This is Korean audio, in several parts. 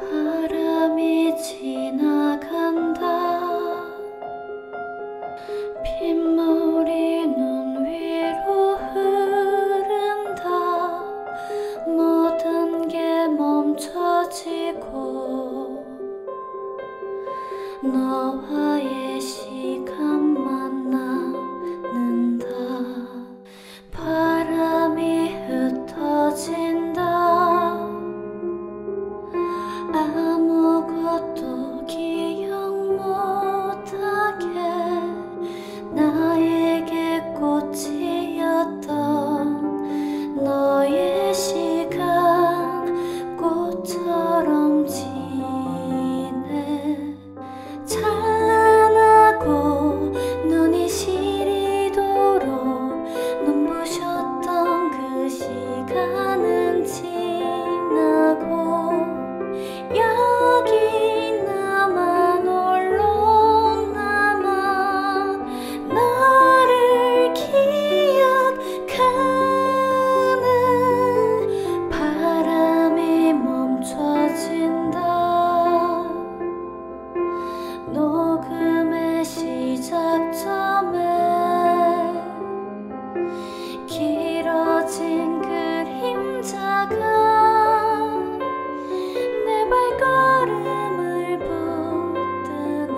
바람이 지나간다. 빗물이 눈 위로 흐른다. 모든 게 멈춰지고 너와의 시간만 남는다. 바람이 흩어진다. 아무것도 기억 못하게 나에게 꽃이었던 너의 시간 꽃처럼 지네. 찬란하고 눈이 시리도록 눈부셨던 그 시간은 지나고 여기 나만 홀로 남아 너를 기억하는. 바람이 멈춰진다. 녹음의 시작점에 길어진 그림자가 내 발걸음을 붙드네.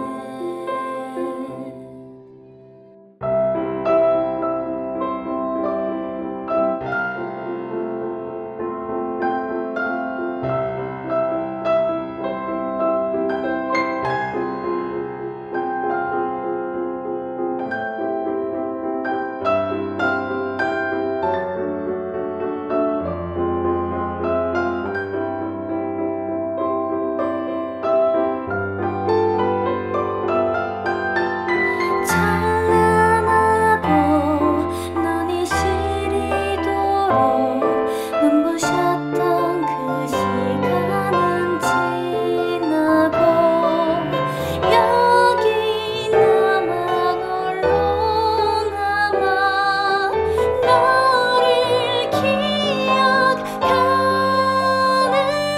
찬란하고 눈이 시리도록 눈부셨던 그 시간은 지나고 여기 나만 홀로 남아 너를 기억하는.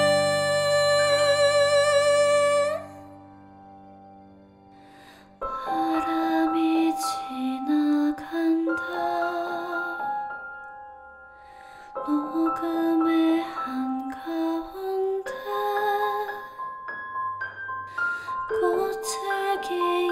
바람이 지나간다. 녹음의 한가운데 꽃을 기억